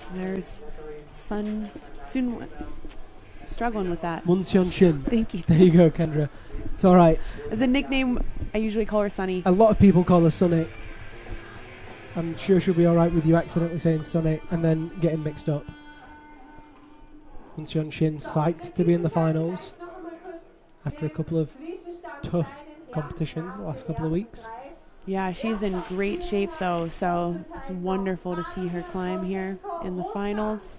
There's Sun soon struggling with that. Woonseon Shin. Thank you. There you go, Kendra. It's all right. As a nickname, I usually call her Sunny. A lot of people call her Sunny. I'm sure she'll be all right with you accidentally saying Sunny and then getting mixed up. Woonseon Shin psyched to be in the finals after a couple of tough competitions the last couple of weeks. Yeah, she's in great shape though, so it's wonderful to see her climb here in the finals.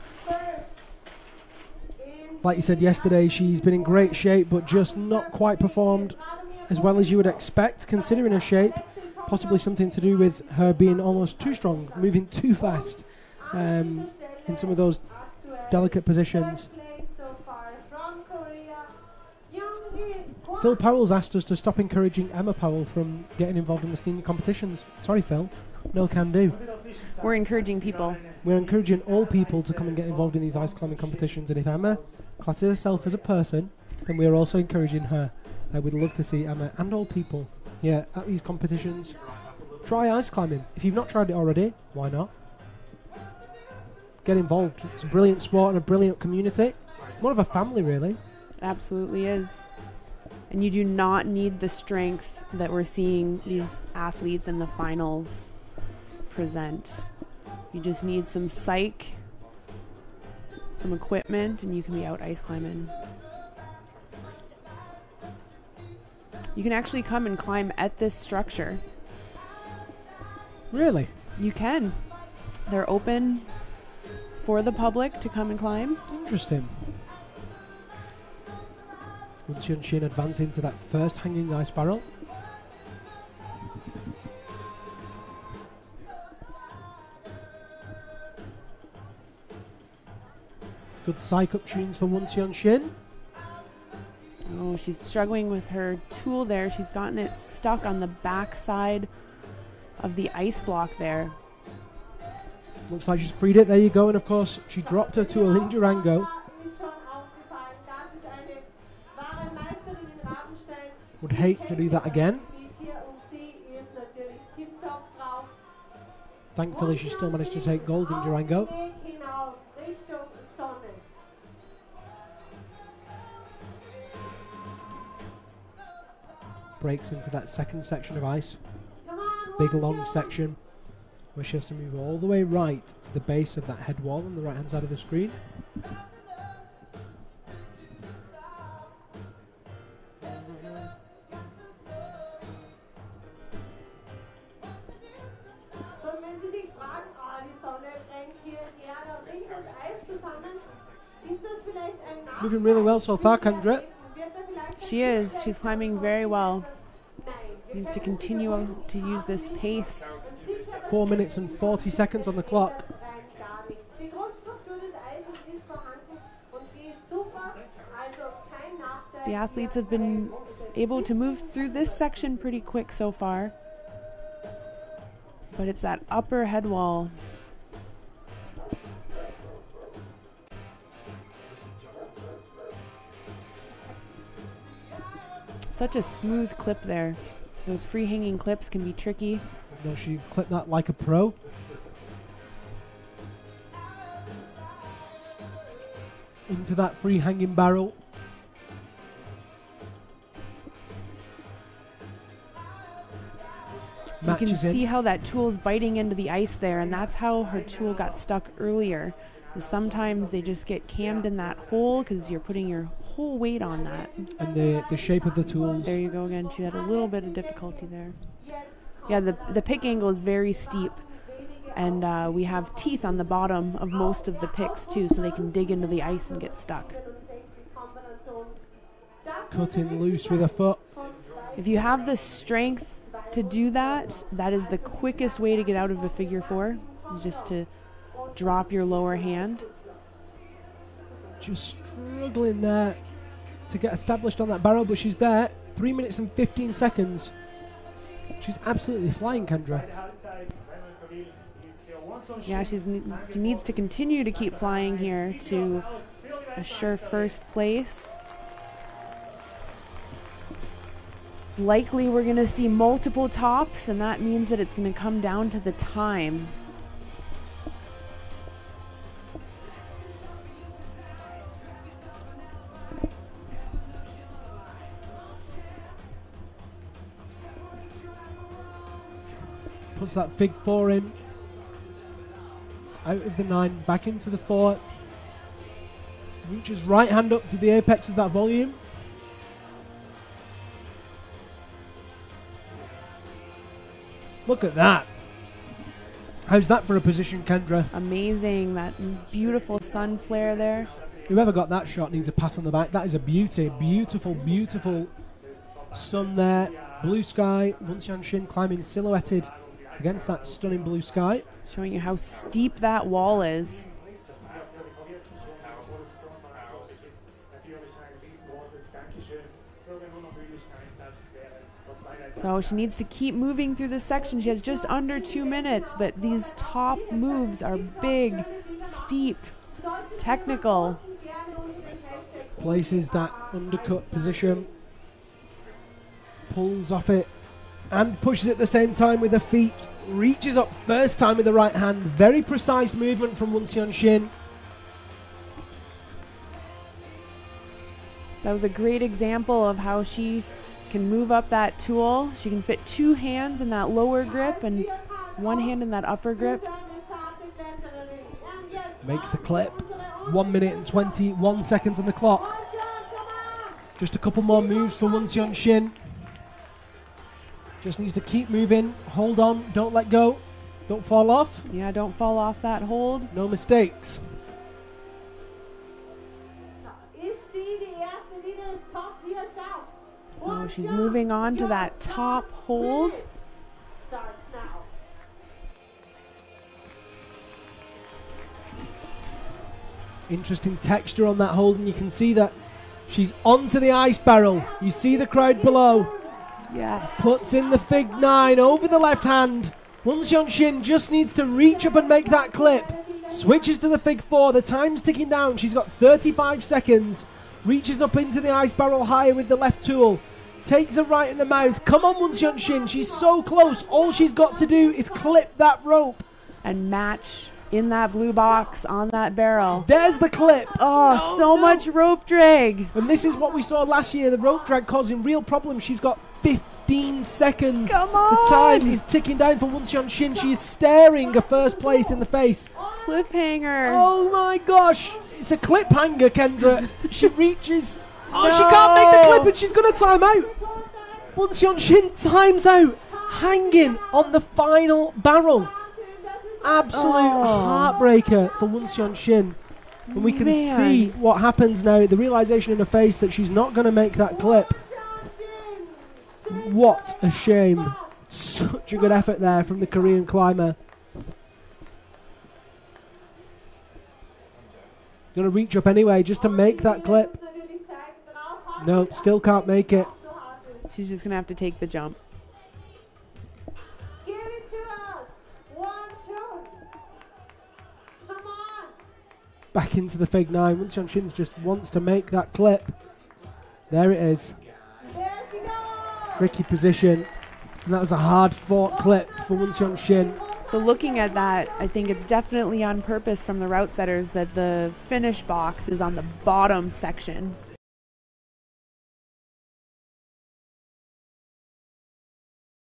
Like you said yesterday, she's been in great shape, but just not quite performed as well as you would expect, considering her shape. Possibly something to do with her being almost too strong, moving too fast in some of those delicate positions. Phil Powell's asked us to stop encouraging Emma Powell from getting involved in the senior competitions. Sorry, Phil. No can do. We're encouraging people. We're encouraging all people to come and get involved in these ice climbing competitions. And if Emma classes herself as a person, then we are also encouraging her. We'd love to see Emma and all people here at these competitions try ice climbing. If you've not tried it already, why not? Get involved. It's a brilliant sport and a brilliant community. More of a family, really. Absolutely is. And you do not need the strength that we're seeing these athletes in the finals present. You just need some psych, some equipment, and you can be out ice climbing. You can actually come and climb at this structure. Really? You can. They're open for the public to come and climb. Interesting. Woonseon Shin advancing to that first hanging ice barrel. Good psych up tunes for Woonseon Shin. Oh, she's struggling with her tool there. She's gotten it stuck on the back side of the ice block there. Looks like she's freed it. There you go. And of course, she dropped her to a Lindurango. Would hate to do that again. Thankfully, she still managed to take gold in Durango. Breaks into that second section of ice. Big long section where she has to move all the way right to the base of that head wall on the right hand side of the screen. Moving really well so far, Kendra. She is. She's climbing very well. You have to continue to use this pace. 4 minutes and 40 seconds on the clock. The athletes have been able to move through this section pretty quick so far. But it's that upper head wall. Such a smooth clip there. Those free hanging clips can be tricky. No, she clipped that like a pro. Into that free hanging barrel. You can see how that tool's biting into the ice there, and that's how her tool got stuck earlier. Sometimes they just get cammed in that hole because you're putting your whole weight on that. And the shape of the tools. There you go again. She had a little bit of difficulty there. Yeah, the pick angle is very steep. And we have teeth on the bottom of most of the picks too, so they can dig into the ice and get stuck. Cutting loose with a foot. If you have the strength to do that, that is the quickest way to get out of a figure four, is just to drop your lower hand. Just struggling there to get established on that barrel, but she's there. 3 minutes and 15 seconds. She's absolutely flying, Kendra. Yeah, she needs to continue to keep flying here to assure first place. It's likely we're going to see multiple tops, and that means that it's going to come down to the time. puts that fig 4 in. Out of the 9, back into the 4. Reaches right hand up to the apex of that volume. Look at that. How's that for a position, Kendra? Amazing. That beautiful sun flare there. Whoever got that shot needs a pat on the back. That is a beauty. Beautiful, beautiful sun there. Blue sky. Woonseon Shin climbing silhouetted against that stunning blue sky. Showing you how steep that wall is. So she needs to keep moving through this section. She has just under 2 minutes, but these top moves are big, steep, technical. Places that undercut position. Pulls off it and pushes at the same time with her feet. Reaches up first time with the right hand. Very precise movement from Woonseon Shin. That was a great example of how she can move up that tool. She can fit 2 hands in that lower grip and 1 hand in that upper grip. Makes the clip. 1 minute and 21 seconds on the clock. Just a couple more moves for Woonseon Shin. Just needs to keep moving. Hold on. Don't let go. Don't fall off. Yeah, don't fall off that hold. No mistakes. So she's moving on to that top hold. Interesting texture on that hold, and you can see that she's onto the ice barrel. You see the crowd below. Yes. Puts in the fig 9 over the left hand. Woonseon Shin just needs to reach up and make that clip. Switches to the fig 4. The time's ticking down. She's got 35 seconds. Reaches up into the ice barrel higher with the left tool. Takes her right in the mouth. Come on, Woonseon Shin. She's so close. All she's got to do is clip that rope. And match in that blue box on that barrel. There's the clip. Oh, so much rope drag. And this is what we saw last year. The rope drag causing real problems. She's got 15 seconds. Come on. The time is ticking down for Woonseon Shin. She is staring her first place in the face. Cliffhanger. Oh my gosh. It's a clip hanger, Kendra. She reaches. Oh, she can't make the clip and she's going to time out. Woonseon Shin times out, hanging on the final barrel. Absolute heartbreaker for Woonseon Shin. And we can see what happens now. The realization in her face that she's not going to make that clip. What a shame. Such a good effort there from the Korean climber. Going to reach up anyway just to make that clip. No, still can't make it. She's just going to have to take the jump. Give it to us. One shot. Come on. Back into the fig 9. Woonseon Shin just wants to make that clip. There it is. There she goes. Tricky position. And that was a hard fought clip for Woonseon Shin. So looking at that, I think it's definitely on purpose from the route setters that the finish box is on the bottom section.